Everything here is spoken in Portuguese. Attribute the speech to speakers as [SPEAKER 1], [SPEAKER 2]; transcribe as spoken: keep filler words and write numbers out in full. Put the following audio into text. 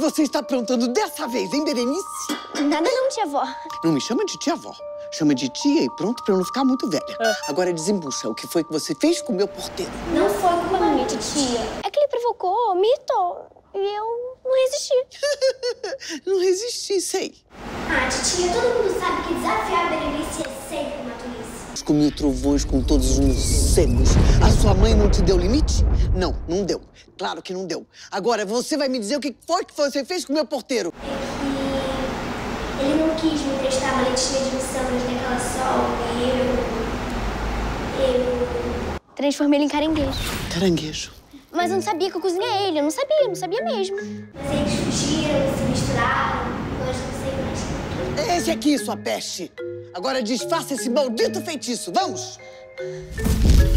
[SPEAKER 1] você está aprontando dessa vez, hein, Berenice?
[SPEAKER 2] Nada não, tia-avó.
[SPEAKER 1] Não me chama de tia-avó. Chama de tia e pronto, pra eu não ficar muito velha. Ah. Agora desembucha o que foi que você fez com o meu porteiro.
[SPEAKER 2] Não foi culpa minha, tia. É que ele provocou, mitou, e eu não resisti.
[SPEAKER 1] Não resisti, sei.
[SPEAKER 2] Ah, titia, todo mundo sabe que desafiar a Berenice é sempre uma tolice.
[SPEAKER 1] Com mil trovões, com todos os morcegos. A sua mãe não te deu limite? Não, não deu. Claro que não deu. Agora, você vai me dizer o que foi que você fez com o meu porteiro.
[SPEAKER 2] É que ele não quis me emprestar uma leitinha de miçangas daquela sol e eu... Eu... Transformei ele em caranguejo.
[SPEAKER 1] Caranguejo.
[SPEAKER 2] Mas eu não sabia que eu cozinhei ele. Eu não sabia, eu não sabia mesmo. Mas eles fugiram, se misturaram. Eu acho que não sei mais.
[SPEAKER 1] Esse aqui, sua peste. Agora desfaça esse maldito feitiço. Vamos!